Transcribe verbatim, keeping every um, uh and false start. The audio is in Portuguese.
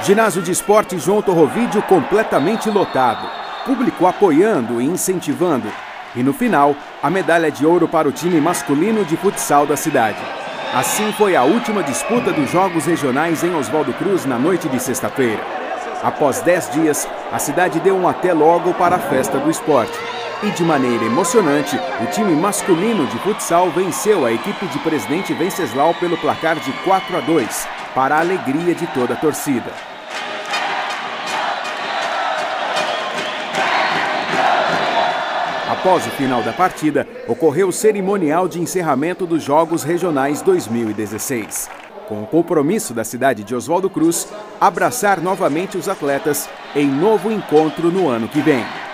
Ginásio de Esporte João Torrovídio completamente lotado, público apoiando e incentivando. E no final, a medalha de ouro para o time masculino de futsal da cidade. Assim foi a última disputa dos Jogos Regionais em Oswaldo Cruz na noite de sexta-feira. Após dez dias, a cidade deu um até logo para a festa do esporte. E de maneira emocionante, o time masculino de futsal venceu a equipe de Presidente Venceslau pelo placar de quatro a dois, para a alegria de toda a torcida. Após o final da partida, ocorreu o cerimonial de encerramento dos Jogos Regionais dois mil e dezesseis. Com o compromisso da cidade de Oswaldo Cruz, abraçar novamente os atletas em novo encontro no ano que vem.